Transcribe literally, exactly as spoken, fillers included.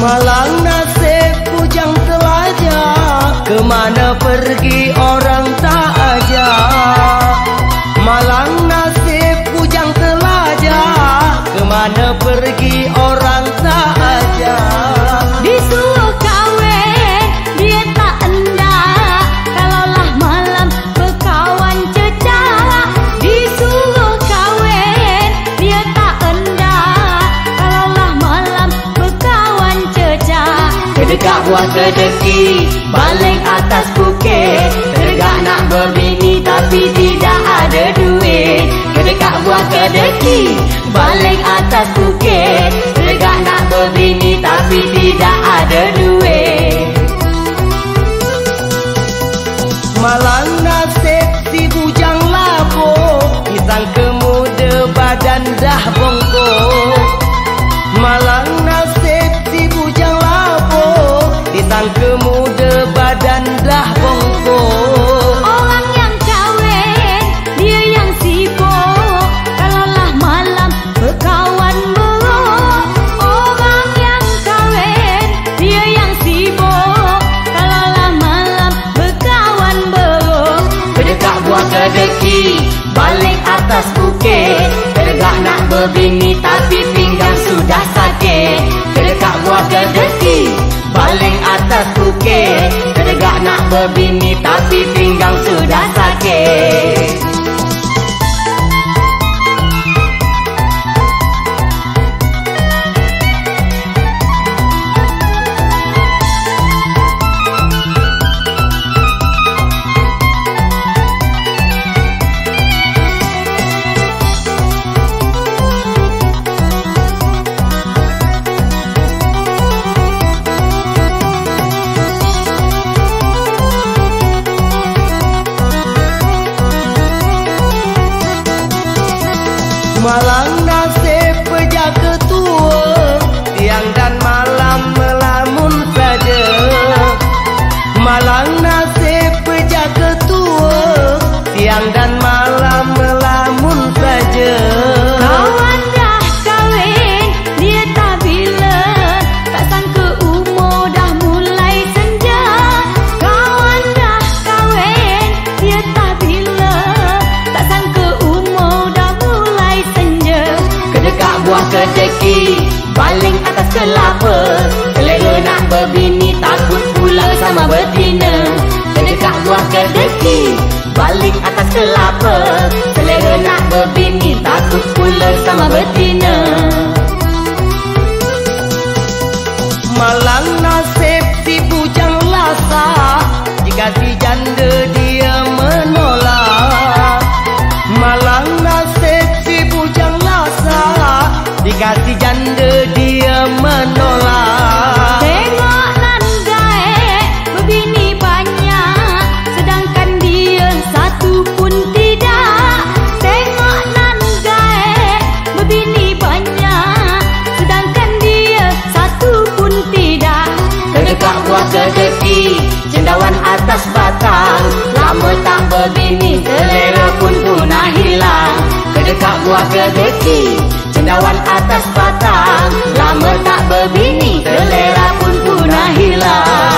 Malang nasib bujang telajak, kemana pergi orang tak ajak. Malang nasib bujang telajak, kemana pergi orang tak ajak. Disuruh kawin dia tak endak, kalaulah malam berkawan cecak. Disuruh kawin dia tak endak, kalaulah malam berkawan cecak. Kedekak buah kedeki, baling atas bukit, tegak nak berbini tapi tidak ada duit. Kedekak buah kedeki, baling atas bukit, tegak nak berbini tapi tidak ada duit. Malang nasib si bujang labuk, disangka muda badan dah bongkok. Malang nasib si bujang labuk, disangka muda badan dah bongkok. Orang yang kawin dia yang sibuk, kalaulah malam berkawan buruk. Orang yang kawin dia yang sibuk, kalaulah malam berkawan buruk. Kedekak buah kedeki, baling atas bukit, tegak nak berbini tapi pinggang sudah sakit. Kedekak buah kedeki, baling atas bukit, tegak nak berbini tapi pinggang sudah sakit. Malang nasib pejaga tua, siang dan malam melamun saja. Malang nasib pejaga tua, siang dan malam melamun saja. Kawan dah kawin dia tak bila, tak sangka umur dah mulai senja. Kawan dah kawin dia tak bila, tak sangka umur dah mulai senja. Kedekak buah kedeki, baling atas kelapa, selera nak berbini takut pula sama betina. Kedekak buah kedeki, baling atas kelapa, selera nak berbini takut pula sama betina. Malang nasib si bujang lasak, jika si janda dia menolak. Malang nasib si bujang lasak, jika si janda dia menolak. Tengok nan gaek berbini banyak, sedangkan dia satu pun tidak. Tengok nan gaek berbini banyak, sedangkan dia satu pun tidak. Kedekak buah kedeki, cendawan atas batang, lama tak berbini selera pun punah hilang. Kedekak buah kedeki, cendawan atas batang, lama tak berbini selera pun punah hilang.